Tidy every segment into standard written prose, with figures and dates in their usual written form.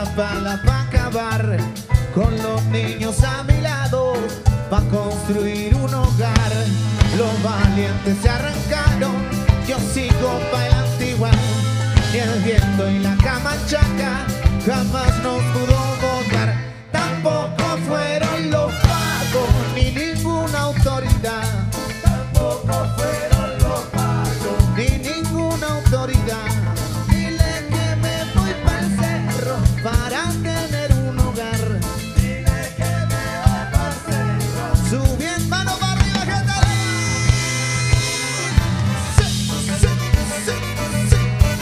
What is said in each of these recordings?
pala pa' acabar con los niños a mi lado, pa' construir un hogar. Los valientes se arrancaron, yo sigo pa' el antigual. Ni el viento y la camachaca jamás nos pudo botar. Tampoco fueron los pagos ni ninguna autoridad. Tampoco fueron los pagos ni ninguna autoridad. Dile que me voy pa'l cerro para tener un hogar. Dile que me voy pa'l cerro. Subiendo mano para arriba, gente. Sí, sí, sí, sí.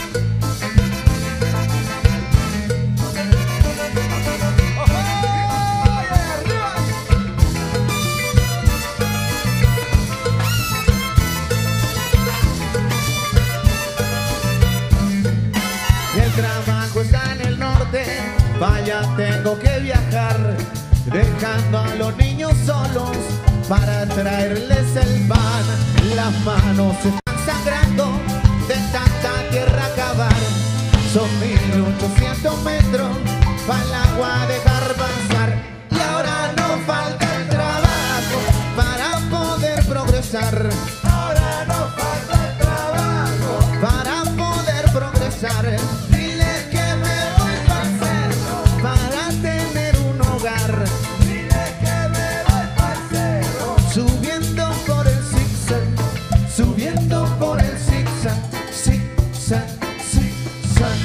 El trabajo está en el norte, vaya tengo que viajar, dejando a los niños solos para traerles el pan. Las manos se están sangrando de tanta tierra cavar. Son 1800 metros para el agua dejar pasar. Y ahora no falta el trabajo para poder progresar. Ahora no falta el trabajo para poder progresar. Dile que me voy pa'l cerro para tener un hogar. Dile que me voy pa'l cerro. Subiendo por el zigzag, subiendo por el zigzag, zigzag, zigzag.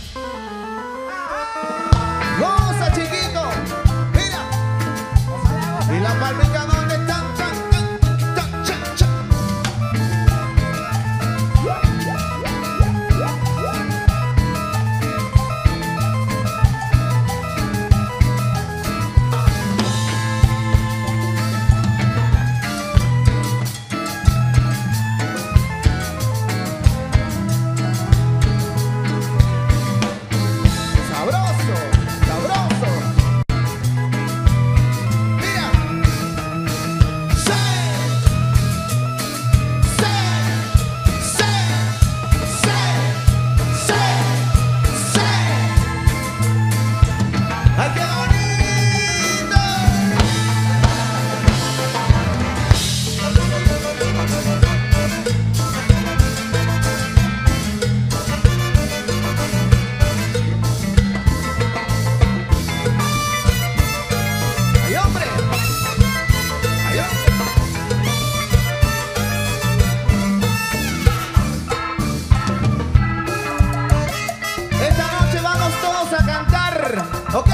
¡Goza, chiquito! ¡Mira! ¿Y la palmica dónde están? ¡Tan, tan, tan, cha, cha! ¡Sabroso! ¡Sabroso! ¡Mira! ¡Sí! ¡Sí! ¡Sí! ¡Sí! ¡Sí! ¡Sí! ¡Ay, qué bonito! ¡Ay, hombre! ¡Ay, hombre! Esta noche vamos todos a cantar, ¿ok?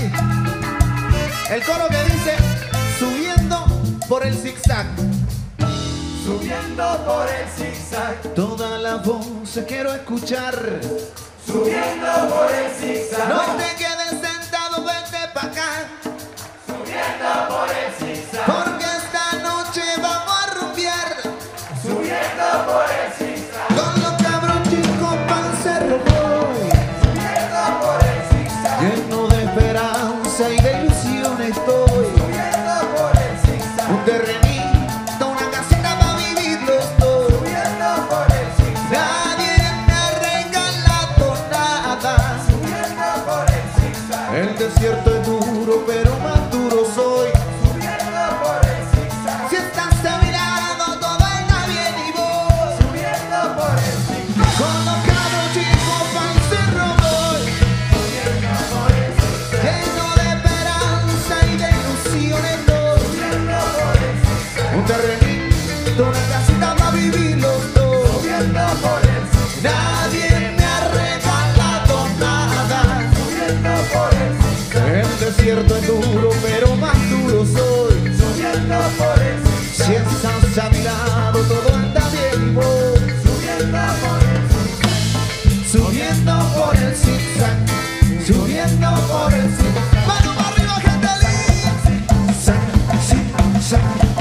El coro que dice, subiendo por el zigzag. Subiendo por el zigzag, Toda la voz quiero escuchar. subiendo por el zigzag, No te quedes sentado, vente pa' acá. subiendo por el zigzag, Porque esta noche vamos a rumbear subiendo por el zigzag, con los cabros chicos pa'l cerro voy. subiendo por el zigzag, Lleno de esperanza y de ilusión estoy. subiendo por el zigzag, Un terrenito, una casita pa' vivir los dos. subiendo por el zigzag, Nadie me ha regalado nada. subiendo por el zigzag, El desierto es duro, pero más duro soy. subiendo por el zigzag, Si estás a mi lado, todo está bien y voy. subiendo por el zigzag, Con los cabros chicos pa'l cerro voy. subiendo por el zigzag, Lleno de esperanza y de ilusión estoy. subiendo por el zigzag, Un terrenito, una casita para vivir los dos. subiendo por el zigzag, Nadie me ha regalado nada. subiendo por el zigzag, El desierto es duro, pero más duro soy. subiendo por el zigzag, Si estás a mi lado, todo anda bien y voy. subiendo por el zigzag, Subiendo por el zigzag, subiendo por el zigzag. ¡Mano para arriba, gente linda! Zag, zig, zag.